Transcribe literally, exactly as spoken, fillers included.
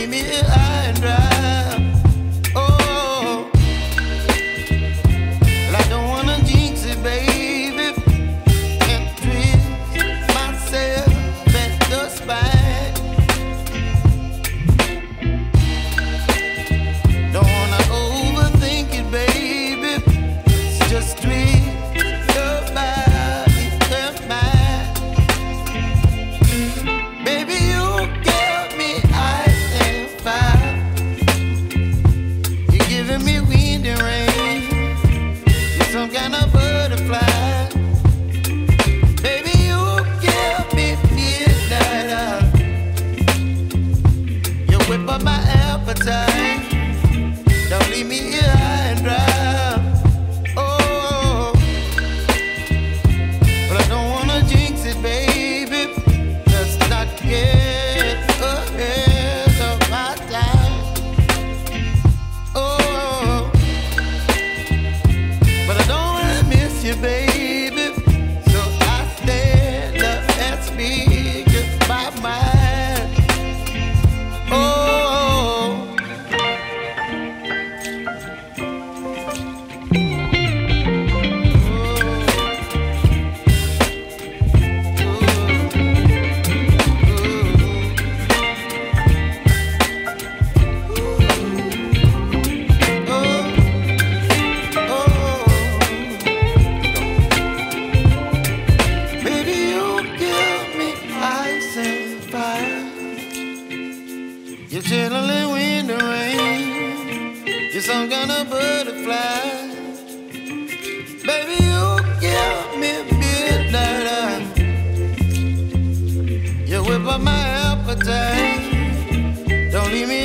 leave me high and dry. Oh, well, I don't wanna jinx it, baby, and twist myself at the spine. Don't wanna overthink it, baby. It's just twist your body and mine. Baby, you give me ice and fire. You're giving me wind and rain. You're some kind of butterfly. Baby, you give me midnight oil. You whip up my appetite. Don't leave me here high and dry. Oh, but I don't wanna jinx it, baby. Let's not get ahead of my time. Oh, but I don't wanna miss you, baby. So I stand up and speak my mind. Oh. You're chilling wind and rain. You're some kind of butterfly. Baby, you give me midnight oil. You whip up my appetite. Don't leave me